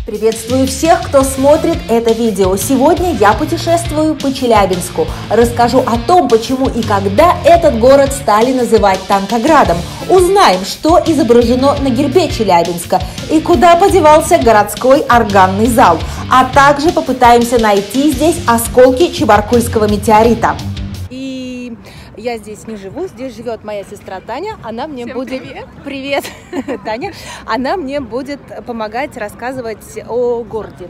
Приветствую всех, кто смотрит это видео. Сегодня я путешествую по Челябинску. Расскажу о том, почему и когда этот город стали называть Танкоградом. Узнаем, что изображено на гербе Челябинска и куда подевался городской органный зал. А также попытаемся найти здесь осколки Чебаркульского метеорита. Я здесь не живу, здесь живет моя сестра Таня. Она мне будет... Привет! Привет, Таня! Она мне будет помогать рассказывать о городе.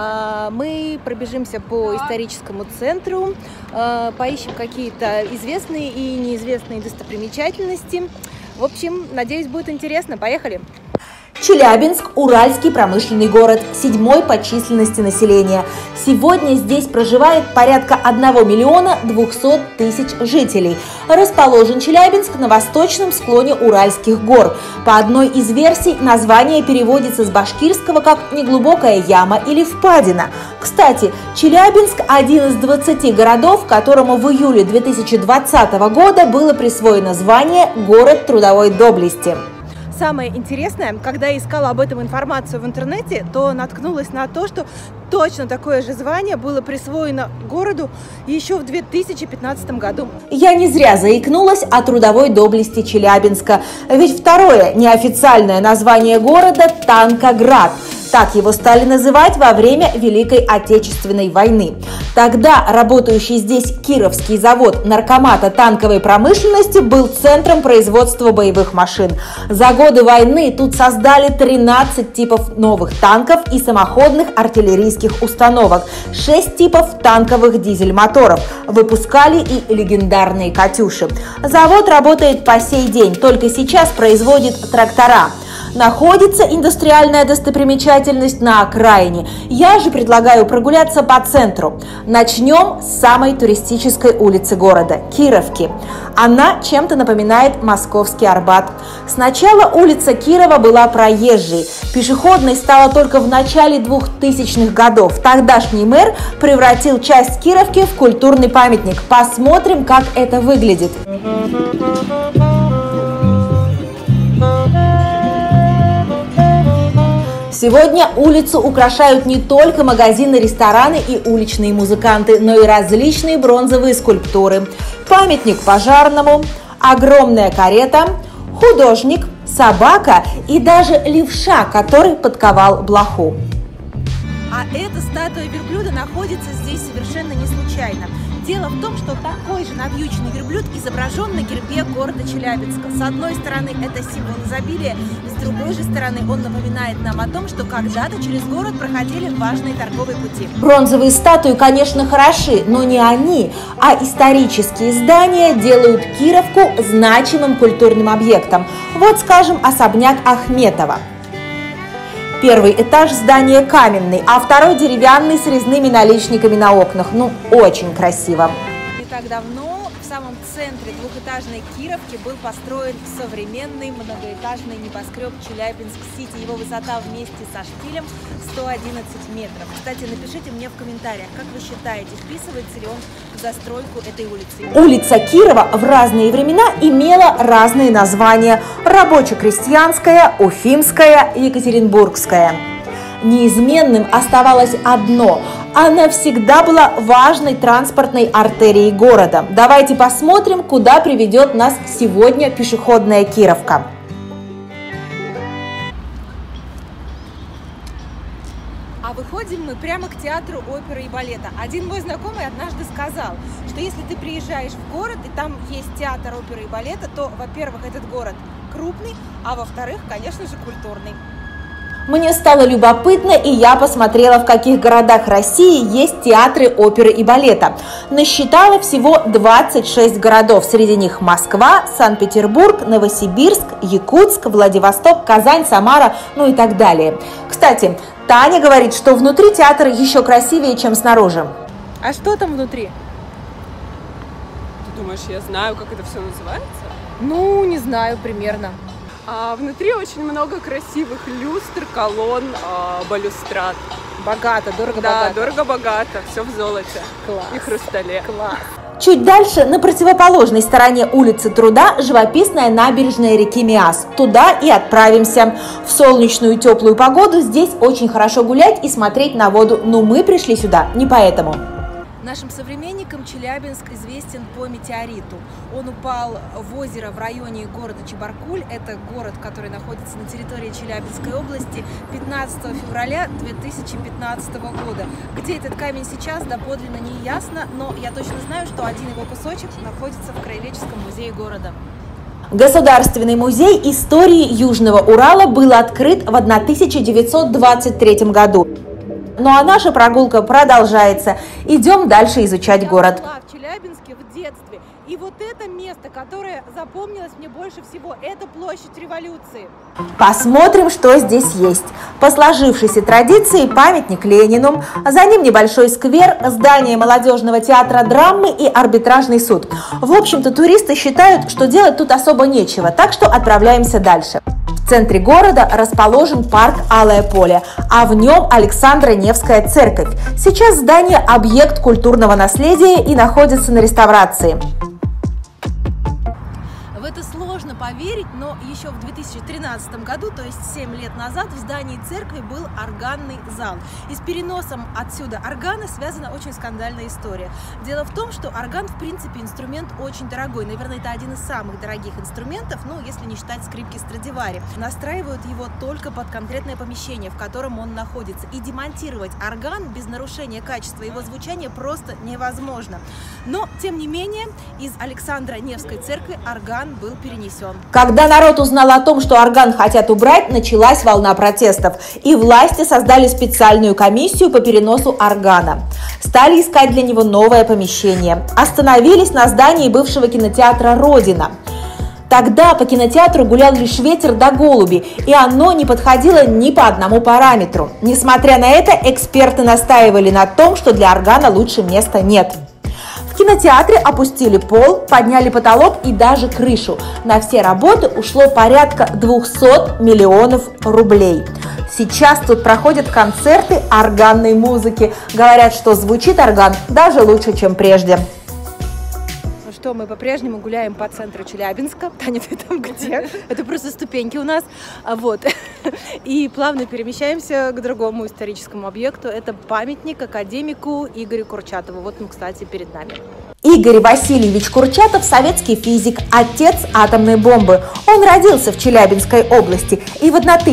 Мы пробежимся по историческому центру, поищем какие-то известные и неизвестные достопримечательности. В общем, надеюсь, будет интересно. Поехали! Челябинск – уральский промышленный город, 7-й по численности населения. Сегодня здесь проживает порядка 1 миллиона 200 тысяч жителей. Расположен Челябинск на восточном склоне Уральских гор. По одной из версий, название переводится с башкирского как «неглубокая яма» или «впадина». Кстати, Челябинск – один из 20 городов, которому в июле 2020 года было присвоено звание «Город трудовой доблести». Самое интересное, когда я искала об этом информацию в интернете, то наткнулась на то, что точно такое же звание было присвоено городу еще в 2015 году. Я не зря заикнулась о трудовой доблести Челябинска, ведь второе неофициальное название города – Танкоград. Так его стали называть во время Великой Отечественной войны. Тогда работающий здесь Кировский завод наркомата танковой промышленности был центром производства боевых машин. За годы войны тут создали 13 типов новых танков и самоходных артиллерийских установок, 6 типов танковых дизель-моторов. Выпускали и легендарные «Катюши». Завод работает по сей день, только сейчас производит трактора. Находится индустриальная достопримечательность на окраине. Я же предлагаю прогуляться по центру. Начнем с самой туристической улицы города – Кировки. Она чем-то напоминает московский Арбат. Сначала улица Кирова была проезжей. Пешеходной стала только в начале 2000-х годов. Тогдашний мэр превратил часть Кировки в культурный памятник. Посмотрим, как это выглядит. Сегодня улицу украшают не только магазины, рестораны и уличные музыканты, но и различные бронзовые скульптуры. Памятник пожарному, огромная карета, художник, собака и даже левша, который подковал блоху. А эта статуя верблюда находится здесь совершенно не случайно. Дело в том, что такой же навьюченный верблюд изображен на гербе города Челябинска. С одной стороны, это символ изобилия, с другой же стороны, он напоминает нам о том, что когда-то через город проходили важные торговые пути. Бронзовые статуи, конечно, хороши, но не они, а исторические здания делают Кировку значимым культурным объектом. Вот, скажем, особняк Ахметова. Первый этаж здания каменный, а второй деревянный с резными наличниками на окнах. Ну, очень красиво. Не так давно в самом центре двухэтажной Кировки был построен современный многоэтажный небоскреб Челябинск-Сити. Его высота вместе со шпилем 111 метров. Кстати, напишите мне в комментариях, как вы считаете, вписывается ли он в застройку этой улицы. Улица Кирова в разные времена имела разные названия: рабоче-крестьянская, уфимская, екатеринбургская. Неизменным оставалось одно – она всегда была важной транспортной артерией города. Давайте посмотрим, куда приведет нас сегодня пешеходная Кировка. А выходим мы прямо к театру оперы и балета. Один мой знакомый однажды сказал, что если ты приезжаешь в город и там есть театр оперы и балета, то, во-первых, этот город крупный, а во-вторых, конечно же, культурный. Мне стало любопытно, и я посмотрела, в каких городах России есть театры оперы и балета. Насчитала всего 26 городов. Среди них Москва, Санкт-Петербург, Новосибирск, Якутск, Владивосток, Казань, Самара, ну и так далее. Кстати, Таня говорит, что внутри театр еще красивее, чем снаружи. А что там внутри? Ты думаешь, я знаю, как это все называется? Ну, не знаю, примерно. Внутри очень много красивых люстр, колонн, балюстрад. Богато, дорого-богато. Да, дорого-богато, все в золоте. Класс. И хрустале. Класс. Чуть дальше, на противоположной стороне улицы Труда, живописная набережная реки Миас. Туда и отправимся. В солнечную теплую погоду здесь очень хорошо гулять и смотреть на воду, но мы пришли сюда не поэтому. Нашим современникам Челябинск известен по метеориту. Он упал в озеро в районе города Чебаркуль. Это город, который находится на территории Челябинской области, 15 февраля 2015 года. Где этот камень сейчас, доподлинно не ясно, но я точно знаю, что один его кусочек находится в Краеведческом музее города. Государственный музей истории Южного Урала был открыт в 1923 году. Ну а наша прогулка продолжается. Идем дальше изучать город. Я была в Челябинске в детстве. И вот это место, которое запомнилось мне больше всего, это площадь Революции. Посмотрим, что здесь есть. По сложившейся традиции памятник Ленину, за ним небольшой сквер, здание молодежного театра драмы и арбитражный суд. В общем-то, туристы считают, что делать тут особо нечего, так что отправляемся дальше. В центре города расположен парк «Алое поле», а в нем Александро-Невская церковь. Сейчас здание – объект культурного наследия и находится на реставрации. В это сложно поверить, но еще в 2013 году, то есть 7 лет назад, в здании церкви был органный зал. И с переносом отсюда органа связана очень скандальная история. Дело в том, что орган, в принципе, инструмент очень дорогой. Наверное, это один из самых дорогих инструментов, ну, если не считать скрипки Страдивари. Настраивают его только под конкретное помещение, в котором он находится. И демонтировать орган без нарушения качества его звучания просто невозможно. Но, тем не менее, из Александро-Невской церкви орган был перенесен. Когда народ узнал о том, что орган хотят убрать, началась волна протестов. И власти создали специальную комиссию по переносу органа. Стали искать для него новое помещение. Остановились на здании бывшего кинотеатра «Родина». Тогда по кинотеатру гулял лишь ветер да голуби, и оно не подходило ни по одному параметру. Несмотря на это, эксперты настаивали на том, что для органа лучше места нет. В кинотеатре опустили пол, подняли потолок и даже крышу. На все работы ушло порядка 200 миллионов рублей. Сейчас тут проходят концерты органной музыки. Говорят, что звучит орган даже лучше, чем прежде. Ну что, мы по-прежнему гуляем по центру Челябинска. Таня, ты там где? Это просто ступеньки у нас. Вот. И плавно перемещаемся к другому историческому объекту. Это памятник академику Игорю Курчатову. Вот он, кстати, перед нами. Игорь Васильевич Курчатов – советский физик, отец атомной бомбы. Он родился в Челябинской области, и в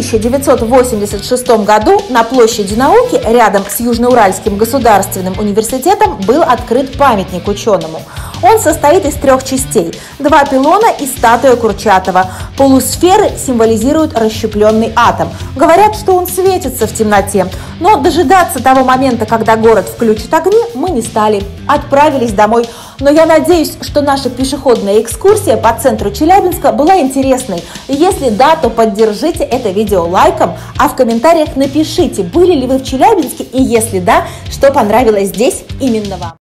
1986 году на площади Науки рядом с Южноуральским государственным университетом был открыт памятник ученому. Он состоит из 3 частей – 2 пилона и статуя Курчатова. Полусферы символизируют расщепленный атом. Говорят, что он светится в темноте. Но дожидаться того момента, когда город включит огни, мы не стали. Отправились домой. Но я надеюсь, что наша пешеходная экскурсия по центру Челябинска была интересной. Если да, то поддержите это видео лайком, а в комментариях напишите, были ли вы в Челябинске и если да, что понравилось здесь именно вам.